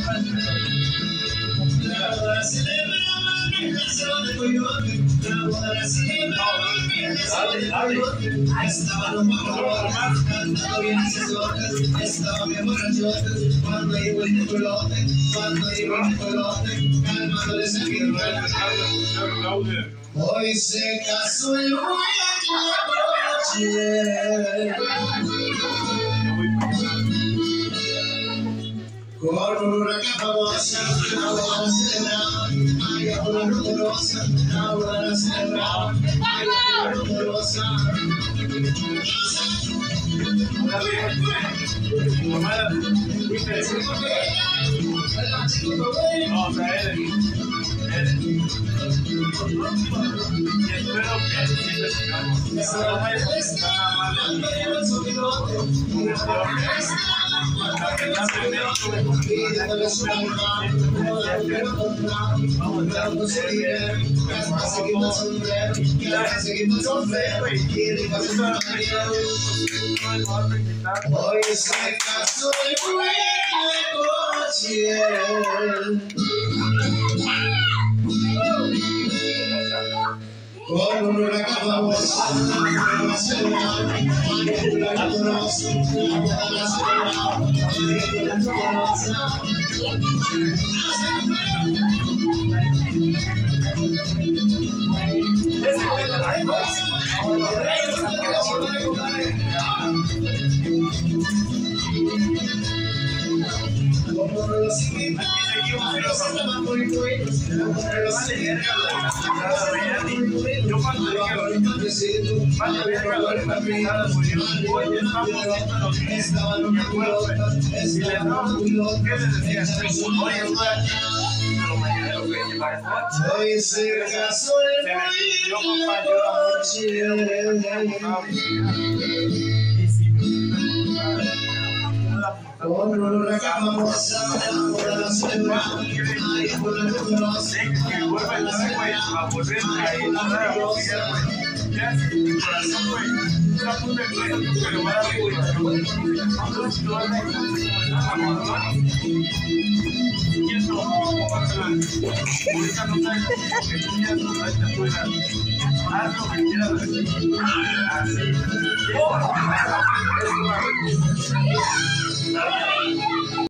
Estaban cantando bien estaban bien borrachotes, cuando llegó el colote, calmándoles el noche. Hoy se casó el con una capa rosa, una boda celebrada, María por la rumorosa, una boda celebrada, María por la rumorosa. Hoy se casó el con una capa rosa, una boda celebrada, María por la rumorosa, una boda celebrada, María por la rumorosa. Yo cuando hoy se casó el con una capa rosa, una boda celebrada, María por la rumorosa, una boda celebrada, María por la rumorosa. Haz lo que quieras.